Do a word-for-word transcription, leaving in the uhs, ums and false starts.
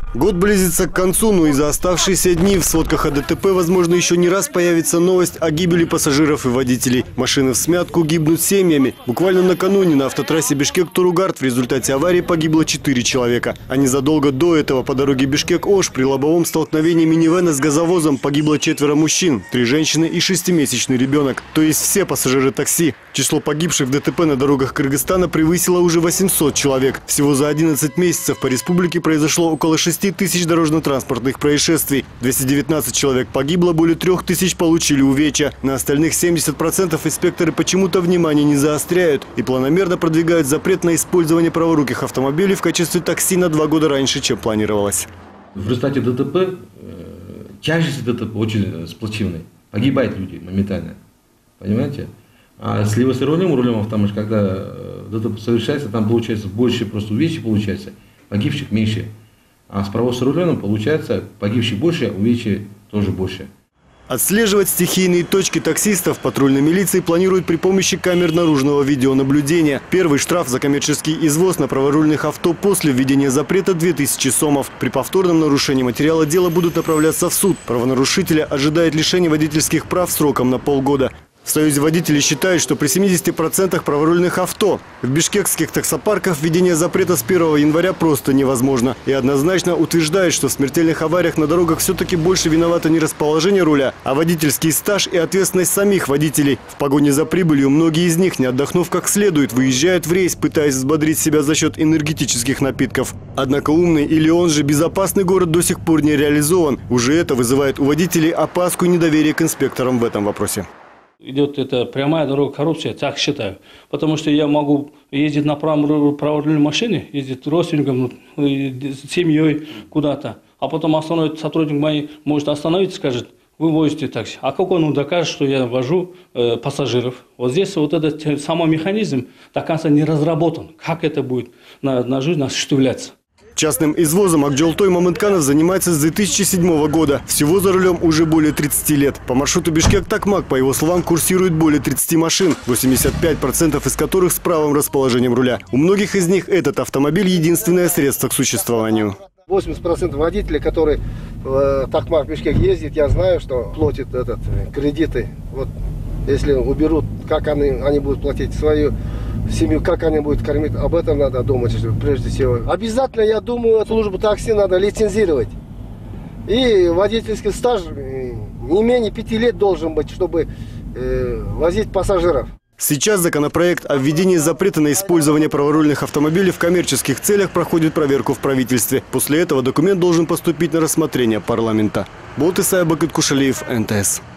Год близится к концу, но и за оставшиеся дни в сводках о ДТП, возможно, еще не раз появится новость о гибели пассажиров и водителей. Машины всмятку гибнут семьями. Буквально накануне на автотрассе Бишкек-Туругард в результате аварии погибло четыре человека. А незадолго до этого по дороге Бишкек-Ош при лобовом столкновении минивэна с газовозом погибло четверо мужчин, три женщины и шестимесячный ребенок. То есть все пассажиры такси. Число погибших в ДТП на дорогах Кыргызстана превысило уже восемьсот человек. Всего за одиннадцать месяцев по республике произошло около шести тысяч дорожно-транспортных происшествий. двести девятнадцать человек погибло, более трех тысяч получили увечья. На остальных семьдесят процентов инспекторы почему-то внимания не заостряют и планомерно продвигают запрет на использование праворуких автомобилей в качестве такси на два года раньше, чем планировалось. В результате ДТП, чаще всего ДТП очень сплоченный. Погибают люди моментально. Понимаете? А с левосторонним рулем автомобиля, когда ДТП совершается, там получается больше просто увечий получается, погибших меньше. А с правосторонним получается погибших больше, увечий тоже больше. Отслеживать стихийные точки таксистов патрульной милиции планируют при помощи камер наружного видеонаблюдения. Первый штраф за коммерческий извоз на праворульных авто после введения запрета – две тысячи сомов. При повторном нарушении материала дела будут направляться в суд. Правонарушителя ожидает лишение водительских прав сроком на полгода. В Союзе водителей считают, что при семидесяти процентах праворульных авто в бишкекских таксопарках введение запрета с первого января просто невозможно. И однозначно утверждают, что в смертельных авариях на дорогах все-таки больше виновато не расположение руля, а водительский стаж и ответственность самих водителей. В погоне за прибылью многие из них, не отдохнув как следует, выезжают в рейс, пытаясь взбодрить себя за счет энергетических напитков. Однако умный или он же безопасный город до сих пор не реализован. Уже это вызывает у водителей опаску и недоверие к инспекторам в этом вопросе. Идет это прямая дорога коррупции, так считаю. Потому что я могу ездить на праворульной машине, ездить родственникам, с семьей куда-то. А потом остановит сотрудник моей, может остановить, скажет, вы возите такси. А как он докажет, что я вожу э, пассажиров? Вот здесь вот этот самый механизм до конца не разработан. Как это будет на, на жизнь осуществляться? Частным извозом Акджолтой Мамытканов занимается с две тысячи седьмого года. Всего за рулем уже более тридцати лет. По маршруту Бишкек-Токмак, по его словам, курсирует более тридцати машин, восемьдесят пять процентов из которых с правым расположением руля. У многих из них этот автомобиль – единственное средство к существованию. восемьдесят процентов водителей, которые в Токмак, Бишкек ездят, я знаю, что платят этот, кредиты. Вот если уберут, как они, они будут платить свою семью, как они будут кормить, об этом надо думать прежде всего. Обязательно, я думаю, службу такси надо лицензировать. И водительский стаж не менее пяти лет должен быть, чтобы э, возить пассажиров. Сейчас законопроект о введении запрета на использование праворульных автомобилей в коммерческих целях проходит проверку в правительстве. После этого документ должен поступить на рассмотрение парламента. Болт Исаев, Бакыт Кушалиев, эн тэ эс.